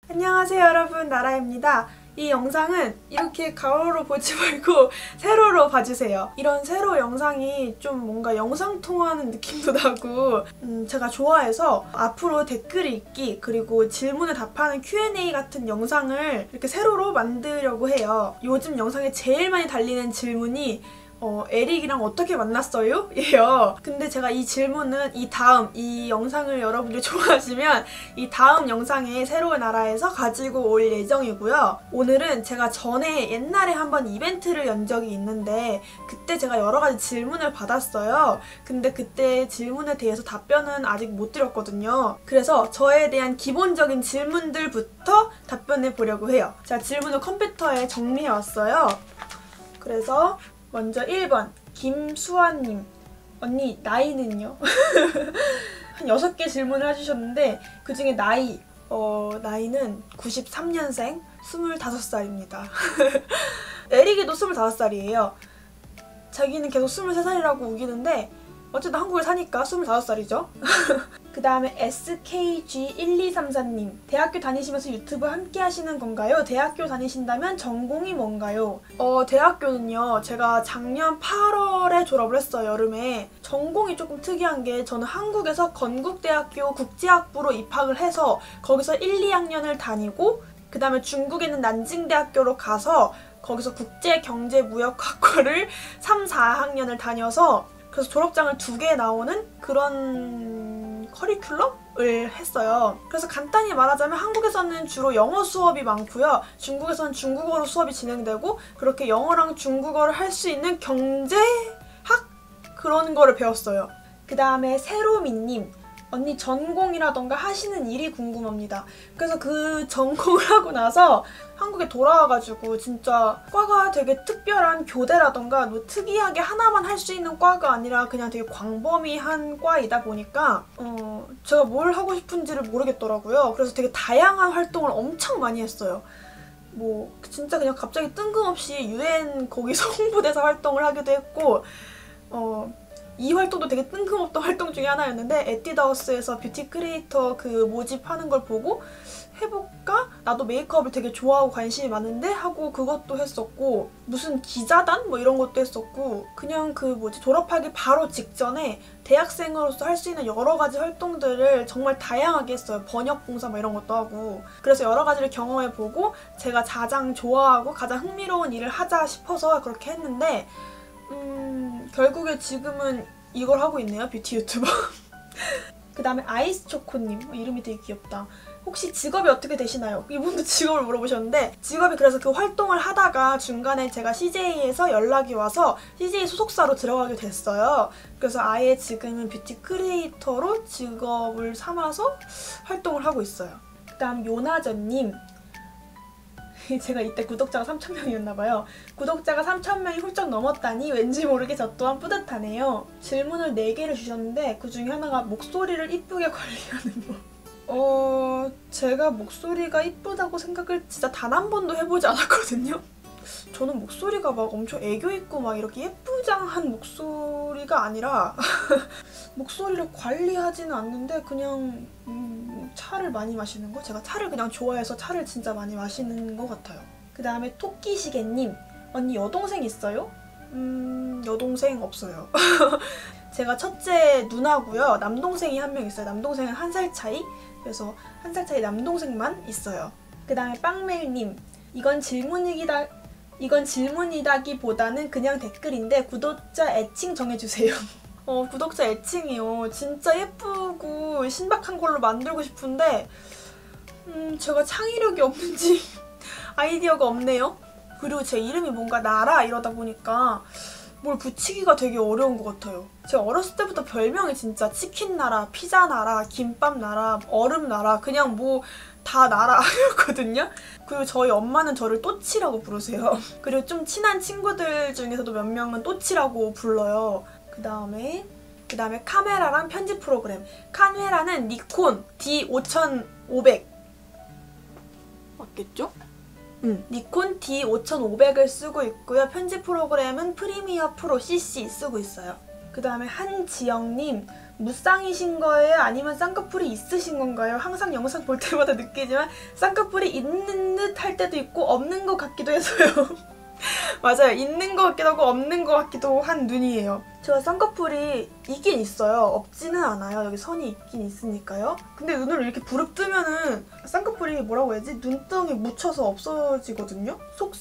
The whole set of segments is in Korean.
안녕하세요 여러분, 나라입니다. 이 영상은 이렇게 가로로 보지 말고 세로로 봐주세요. 이런 세로 영상이 좀 뭔가 영상 통화하는 느낌도 나고 제가 좋아해서 앞으로 댓글 읽기 그리고 질문에 답하는 Q&A 같은 영상을 이렇게 세로로 만들려고 해요. 요즘 영상에 제일 많이 달리는 질문이 에릭이랑 어떻게 만났어요? 예요. 근데 제가 이 질문은 이 영상을 여러분들이 좋아하시면 이 다음 영상에 새로운 나라에서 가지고 올 예정이고요. 오늘은 제가 전에 옛날에 한번 이벤트를 연 적이 있는데 그때 제가 여러 가지 질문을 받았어요. 근데 그때 질문에 대해서 답변은 아직 못 드렸거든요. 그래서 저에 대한 기본적인 질문들부터 답변해 보려고 해요. 제가 질문을 컴퓨터에 정리해 왔어요. 그래서 먼저 1번 김수아님, 언니 나이는요? 한 6개 질문을 해주셨는데 그 중에 나이는 93년생 25살입니다. 에릭이도 25살이에요. 자기는 계속 23살이라고 우기는데 어쨌든 한국에 사니까 25살이죠. 그 다음에 SKG1234님, 대학교 다니시면서 유튜브 함께 하시는 건가요? 대학교 다니신다면 전공이 뭔가요? 대학교는요, 제가 작년 8월에 졸업을 했어요, 여름에. 전공이 조금 특이한 게 저는 한국에서 건국대학교 국제학부로 입학을 해서 거기서 1, 2학년을 다니고 그 다음에 중국에 있는 난징대학교로 가서 거기서 국제경제무역학과를 3, 4학년을 다녀서 그래서 졸업장을 2개 나오는 그런 커리큘럼을 했어요. 그래서 간단히 말하자면 한국에서는 주로 영어 수업이 많고요. 중국에서는 중국어로 수업이 진행되고 그렇게 영어랑 중국어를 할 수 있는 경제학? 그런 거를 배웠어요. 그 다음에 세로미님, 언니 전공이라던가 하시는 일이 궁금합니다. 그래서 그 전공을 하고 나서 한국에 돌아와가지고 진짜 과가 되게 특별한 교대라던가 뭐 특이하게 하나만 할 수 있는 과가 아니라 그냥 되게 광범위한 과이다 보니까 제가 뭘 하고 싶은지를 모르겠더라고요. 그래서 되게 다양한 활동을 엄청 많이 했어요. 뭐 진짜 그냥 갑자기 뜬금없이 UN 거기서 홍보대사 활동을 하기도 했고 이 활동도 되게 뜬금없던 활동 중에 하나였는데 에뛰드하우스에서 뷰티 크리에이터 그 모집하는 걸 보고 해볼까? 나도 메이크업을 되게 좋아하고 관심이 많은데? 하고 그것도 했었고 무슨 기자단? 뭐 이런 것도 했었고 그냥 졸업하기 바로 직전에 대학생으로서 할 수 있는 여러 가지 활동들을 정말 다양하게 했어요. 번역 봉사 뭐 이런 것도 하고 그래서 여러 가지를 경험해보고 제가 가장 좋아하고 가장 흥미로운 일을 하자 싶어서 그렇게 했는데 결국에 지금은 이걸 하고 있네요. 뷰티 유튜버. 그 다음에 아이스초코님, 이름이 되게 귀엽다. 혹시 직업이 어떻게 되시나요? 이분도 직업을 물어보셨는데 직업이 그래서 그 활동을 하다가 중간에 제가 CJ에서 연락이 와서 CJ 소속사로 들어가게 됐어요. 그래서 아예 지금은 뷰티 크리에이터로 직업을 삼아서 활동을 하고 있어요. 그 다음 요나전님, 제가 이때 구독자가 3,000명이었나봐요. 구독자가 3,000명이 훌쩍 넘었다니 왠지 모르게 저 또한 뿌듯하네요. 질문을 4개를 주셨는데 그 중에 하나가 목소리를 이쁘게 관리하는 법. 제가 목소리가 이쁘다고 생각을 진짜 단 한 번도 해보지 않았거든요. 저는 목소리가 막 엄청 애교 있고 막 이렇게 예쁘장한 목소리가 아니라 목소리를 관리하지는 않는데 그냥 차를 많이 마시는 거? 제가 차를 그냥 좋아해서 차를 진짜 많이 마시는 것 같아요. 그 다음에 토끼시계님, 언니 여동생 있어요? 여동생 없어요. 제가 첫째 누나고요. 남동생이 한 명 있어요. 남동생은 1살 차이? 그래서 1살 차이 남동생만 있어요. 그 다음에 빵메일님, 이건 질문이라기보다는 그냥 댓글인데 구독자 애칭 정해주세요. 구독자 애칭이요. 진짜 예쁘고 신박한 걸로 만들고 싶은데 제가 창의력이 없는지 아이디어가 없네요. 그리고 제 이름이 뭔가 나라 이러다 보니까 뭘 붙이기가 되게 어려운 것 같아요. 제가 어렸을 때부터 별명이 진짜 치킨나라, 피자나라, 김밥나라, 얼음나라 그냥 뭐 다 나라였거든요. 그리고 저희 엄마는 저를 또치라고 부르세요. 그리고 좀 친한 친구들 중에서도 몇 명은 또치라고 불러요. 그 다음에 카메라랑 편집 프로그램. 카메라는 니콘 D5500 맞겠죠? 니콘 D5500을 쓰고 있고요. 편집 프로그램은 프리미어 프로 CC 쓰고 있어요. 그 다음에 한지영님, 무쌍이신 거예요? 아니면 쌍꺼풀이 있으신 건가요? 항상 영상 볼 때마다 느끼지만 쌍꺼풀이 있는 듯 할 때도 있고 없는 것 같기도 해서요. 맞아요. 있는 것 같기도 하고 없는 것 같기도 한 눈이에요. 제가 쌍꺼풀이 있긴 있어요. 없지는 않아요. 여기 선이 있긴 있으니까요. 근데 눈을 이렇게 부릅뜨면은 쌍꺼풀이 뭐라고 해야지? 눈덩이 묻혀서 없어지거든요?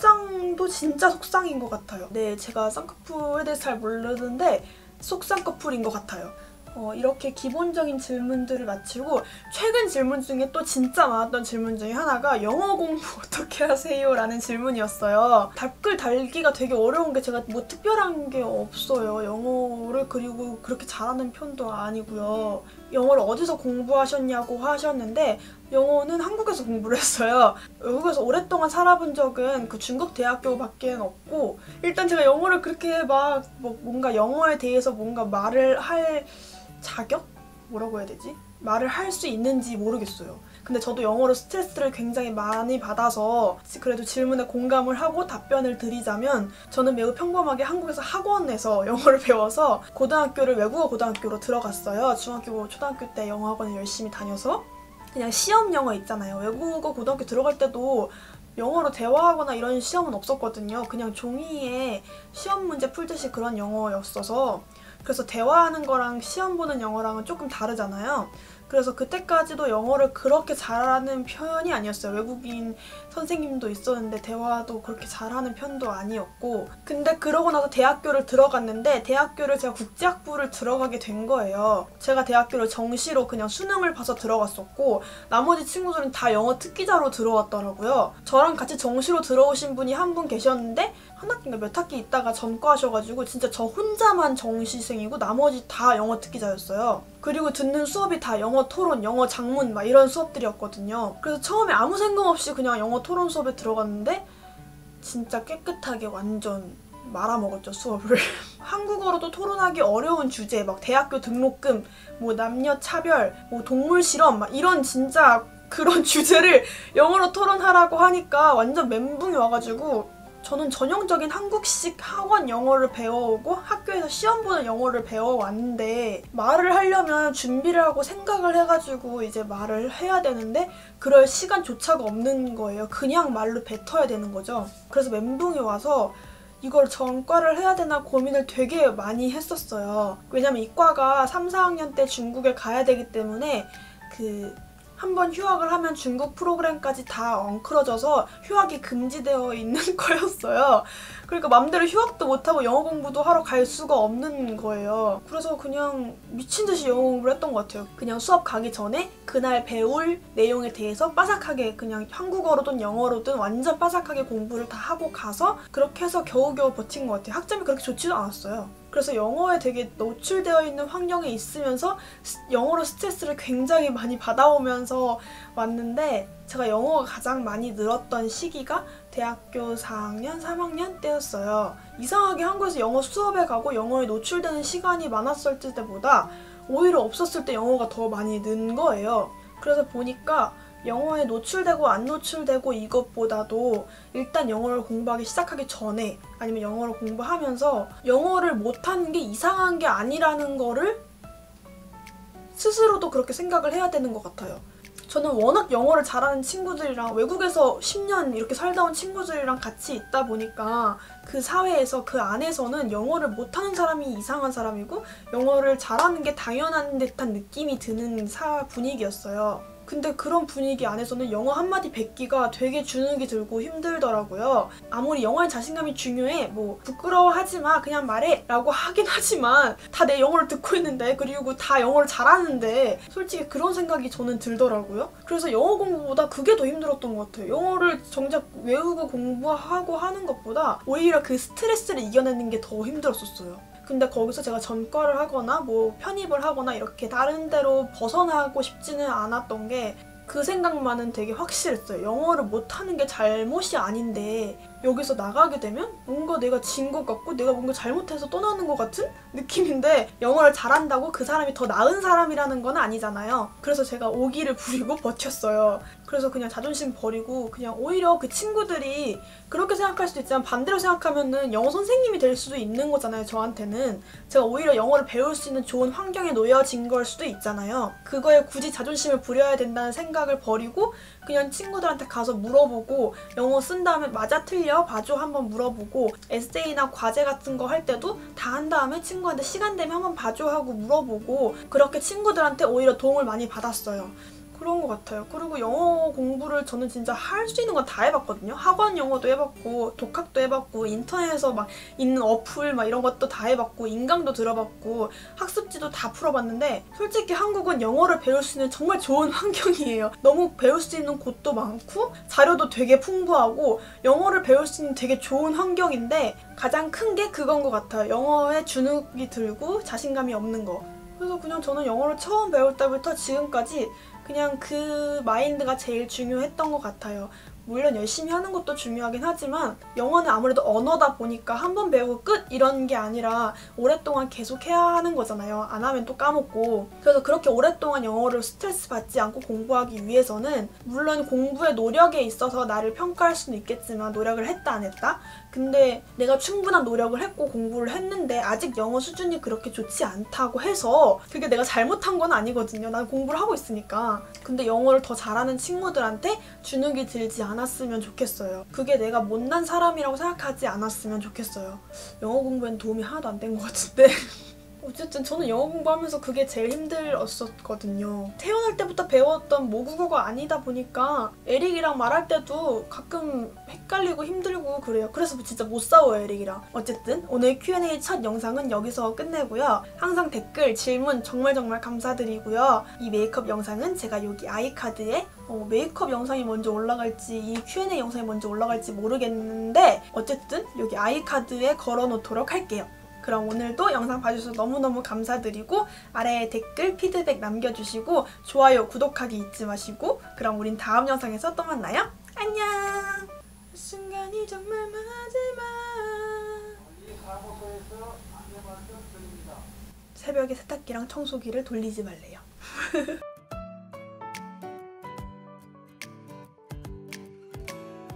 속쌍도 진짜 속쌍인 것 같아요. 네, 제가 쌍꺼풀에 대해서 잘 모르는데 속쌍꺼풀인 것 같아요. 이렇게 기본적인 질문들을 마치고 최근 질문 중에 또 진짜 많았던 질문 중에 하나가 영어 공부 어떻게 하세요? 라는 질문이었어요. 댓글 달기가 되게 어려운 게 제가 뭐 특별한 게 없어요. 영어를 그리고 그렇게 잘하는 편도 아니고요. 영어를 어디서 공부하셨냐고 하셨는데 영어는 한국에서 공부를 했어요. 외국에서 오랫동안 살아본 적은 그 중국 대학교밖에 없고 일단 제가 영어를 그렇게 막 뭔가 영어에 대해서 뭔가 말을 할 자격? 뭐라고 해야 되지? 말을 할 수 있는지 모르겠어요. 근데 저도 영어로 스트레스를 굉장히 많이 받아서 그래도 질문에 공감을 하고 답변을 드리자면 저는 매우 평범하게 한국에서 학원에서 영어를 배워서 고등학교를 외국어 고등학교로 들어갔어요. 중학교, 초등학교 때 영어학원을 열심히 다녀서 그냥 시험 영어 있잖아요. 외국어 고등학교 들어갈 때도 영어로 대화하거나 이런 시험은 없었거든요. 그냥 종이에 시험 문제 풀듯이 그런 영어였어서 그래서 대화하는 거랑 시험 보는 영어랑은 조금 다르잖아요. 그래서 그때까지도 영어를 그렇게 잘하는 편이 아니었어요. 외국인 선생님도 있었는데 대화도 그렇게 잘하는 편도 아니었고 근데 그러고 나서 대학교를 들어갔는데 대학교를 제가 국제학부를 들어가게 된 거예요. 제가 대학교를 정시로 그냥 수능을 봐서 들어갔었고 나머지 친구들은 다 영어 특기자로 들어왔더라고요. 저랑 같이 정시로 들어오신 분이 한 분 계셨는데 한 학기인가 몇 학기 있다가 전과하셔가지고 진짜 저 혼자만 정시생이고 나머지 다 영어 특기자였어요. 그리고 듣는 수업이 다 영어 토론, 영어 작문 막 이런 수업들이었거든요. 그래서 처음에 아무 생각 없이 그냥 영어 토론 수업에 들어갔는데 진짜 깨끗하게 완전 말아먹었죠, 수업을. 한국어로도 토론하기 어려운 주제, 막 대학교 등록금, 뭐 남녀 차별, 뭐 동물 실험 막 이런 진짜 그런 주제를 영어로 토론하라고 하니까 완전 멘붕이 와가지고 저는 전형적인 한국식 학원 영어를 배워오고 학교에서 시험 보는 영어를 배워왔는데 말을 하려면 준비를 하고 생각을 해가지고 이제 말을 해야 되는데 그럴 시간조차가 없는 거예요. 그냥 말로 뱉어야 되는 거죠. 그래서 멘붕이 와서 이걸 전과를 해야 되나 고민을 되게 많이 했었어요. 왜냐면 이과가 3, 4학년 때 중국에 가야 되기 때문에 한번 휴학을 하면 중국 프로그램까지 다 엉클어져서 휴학이 금지되어 있는 거였어요. 그러니까 맘대로 휴학도 못하고 영어 공부도 하러 갈 수가 없는 거예요. 그래서 그냥 미친 듯이 영어 공부를 했던 것 같아요. 그냥 수업 가기 전에 그날 배울 내용에 대해서 빠삭하게 그냥 한국어로든 영어로든 완전 빠삭하게 공부를 다 하고 가서 그렇게 해서 겨우겨우 버틴 것 같아요. 학점이 그렇게 좋지도 않았어요. 그래서 영어에 되게 노출되어 있는 환경에 있으면서 영어로 스트레스를 굉장히 많이 받아오면서 왔는데 제가 영어가 가장 많이 늘었던 시기가 대학교 4학년, 3학년 때였어요. 이상하게 한국에서 영어 수업에 가고 영어에 노출되는 시간이 많았을 때보다 오히려 없었을 때 영어가 더 많이 는 거예요. 그래서 보니까 영어에 노출되고 안 노출되고 이것보다도 일단 영어를 공부하기 시작하기 전에 아니면 영어를 공부하면서 영어를 못하는 게 이상한 게 아니라는 거를 스스로도 그렇게 생각을 해야 되는 것 같아요. 저는 워낙 영어를 잘하는 친구들이랑 외국에서 10년 이렇게 살다 온 친구들이랑 같이 있다 보니까 그 사회에서 그 안에서는 영어를 못하는 사람이 이상한 사람이고 영어를 잘하는 게 당연한 듯한 느낌이 드는 분위기였어요. 근데 그런 분위기 안에서는 영어 한마디 뱉기가 되게 주눅이 들고 힘들더라고요. 아무리 영어에 자신감이 중요해 뭐 부끄러워하지 마 그냥 말해 라고 하긴 하지만 다 내 영어를 듣고 있는데 그리고 다 영어를 잘하는데 솔직히 그런 생각이 저는 들더라고요. 그래서 영어 공부보다 그게 더 힘들었던 것 같아요. 영어를 정작 외우고 공부하고 하는 것보다 오히려 그 스트레스를 이겨내는 게 더 힘들었었어요. 근데 거기서 제가 전과를 하거나 뭐 편입을 하거나 이렇게 다른 데로 벗어나고 싶지는 않았던 게 그 생각만은 되게 확실했어요. 영어를 못하는 게 잘못이 아닌데 여기서 나가게 되면 뭔가 내가 진 것 같고 내가 뭔가 잘못해서 떠나는 것 같은 느낌인데 영어를 잘한다고 그 사람이 더 나은 사람이라는 건 아니잖아요. 그래서 제가 오기를 부리고 버텼어요. 그래서 그냥 자존심 버리고 그냥 오히려 그 친구들이 그렇게 생각할 수도 있지만 반대로 생각하면은 영어 선생님이 될 수도 있는 거잖아요. 저한테는 제가 오히려 영어를 배울 수 있는 좋은 환경에 놓여진 걸 수도 있잖아요. 그거에 굳이 자존심을 부려야 된다는 생각을 버리고 그냥 친구들한테 가서 물어보고 영어 쓴 다음에 맞아 틀려 봐줘 한번 물어보고 에세이나 과제 같은 거 할 때도 다 한 다음에 친구한테 시간 되면 한번 봐줘 하고 물어보고 그렇게 친구들한테 오히려 도움을 많이 받았어요. 그런 것 같아요. 그리고 영어 공부를 저는 진짜 할 수 있는 건 다 해봤거든요. 학원 영어도 해봤고 독학도 해봤고 인터넷에서 막 있는 어플 막 이런 것도 다 해봤고 인강도 들어봤고 학습지도 다 풀어봤는데 솔직히 한국은 영어를 배울 수 있는 정말 좋은 환경이에요. 너무 배울 수 있는 곳도 많고 자료도 되게 풍부하고 영어를 배울 수 있는 되게 좋은 환경인데 가장 큰 게 그건 것 같아요. 영어에 주눅이 들고 자신감이 없는 거. 그래서 그냥 저는 영어를 처음 배울 때부터 지금까지 그냥 그 마인드가 제일 중요했던 것 같아요. 물론 열심히 하는 것도 중요하긴 하지만 영어는 아무래도 언어다 보니까 한 번 배우고 끝 이런 게 아니라 오랫동안 계속 해야 하는 거잖아요. 안 하면 또 까먹고. 그래서 그렇게 오랫동안 영어를 스트레스 받지 않고 공부하기 위해서는 물론 공부의 노력에 있어서 나를 평가할 수는 있겠지만 노력을 했다 안 했다? 근데 내가 충분한 노력을 했고 공부를 했는데 아직 영어 수준이 그렇게 좋지 않다고 해서 그게 내가 잘못한 건 아니거든요. 난 공부를 하고 있으니까. 근데 영어를 더 잘하는 친구들한테 주눅이 들지 않았으면 좋겠어요. 그게 내가 못난 사람이라고 생각하지 않았으면 좋겠어요. 영어 공부에는 도움이 하나도 안 된 것 같은데 어쨌든 저는 영어 공부하면서 그게 제일 힘들었었거든요. 태어날 때부터 배웠던 모국어가 아니다 보니까 에릭이랑 말할 때도 가끔 헷갈리고 힘들고 그래요. 그래서 진짜 못 싸워요, 에릭이랑. 어쨌든 오늘 Q&A 첫 영상은 여기서 끝내고요. 항상 댓글, 질문 정말 감사드리고요. 이 메이크업 영상은 제가 여기 아이카드에 메이크업 영상이 먼저 올라갈지 이 Q&A 영상이 먼저 올라갈지 모르겠는데 어쨌든 여기 아이카드에 걸어놓도록 할게요. 그럼 오늘도 영상 봐주셔서 너무너무 감사드리고 아래에 댓글, 피드백 남겨주시고 좋아요, 구독하기 잊지 마시고 그럼 우린 다음 영상에서 또 만나요. 안녕! 순간이 정말 마지막 새벽에 세탁기랑 청소기를 돌리지 말래요.